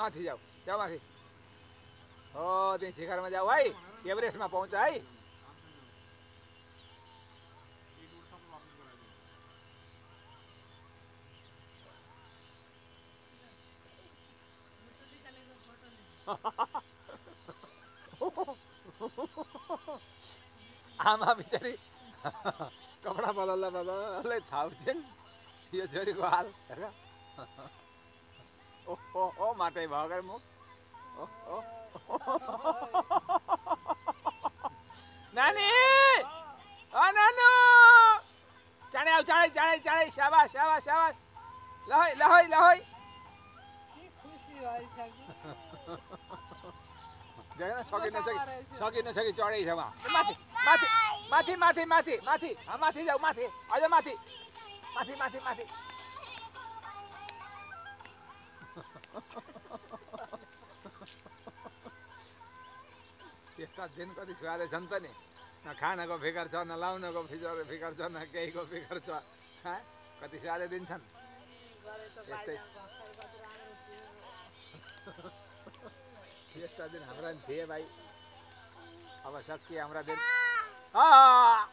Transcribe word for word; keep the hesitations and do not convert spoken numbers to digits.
माथि जाऊ जाऊ माथि हो त्यही शिखरमा जाऊ है एभरेस्टमा पाउँछ है आमा बिचारी कपडा बदल्दा बदल्दै थाउछन् यो छोरीको हाल हेर ओहो ओ माटै भगर मुख ओहो नानी अ नानु चाँडै आऊ चाँडै चाँडै चाँडै स्याबास स्याबास स्याबास ल है ल है ल है देखेन सकि नसकि सकि नसकि चढै छ उहाँ माथि माथि माथि माथि माथि माथि माथि जाऊ माथि अझ माथि माथि माथि माथि त्यस्ता दिन कति सुहाले छन् त नि न खानको फिकर छ न लाउनको फिकर फिकर छ न केहीको फिकर छ कति सुहाले दिन छन् यस्तै यस्ता दिन हाम्रा थिए भाइ अब सकिए हाम्रा दिन